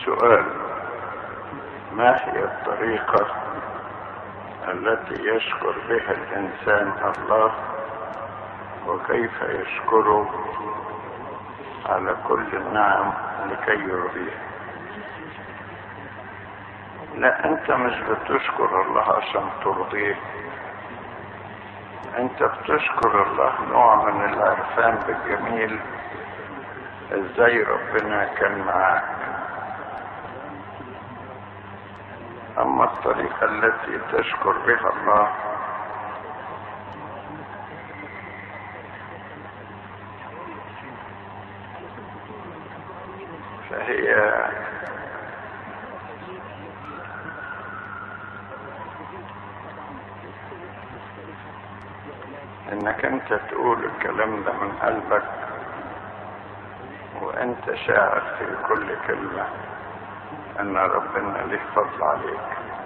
سؤال: ما هي الطريقة التي يشكر بها الإنسان الله، وكيف يشكره على كل النعم لكي يرضيه؟ لا، انت مش بتشكر الله عشان ترضيه، انت بتشكر الله نوع من العرفان بالجميل، ازاي ربنا كان معاك. اما الطريقة التي تشكر بها الله فهي انك انت تقول الكلام ده من قلبك، وانت شاعر في كل كلمة ان ربنا له فضل عليك.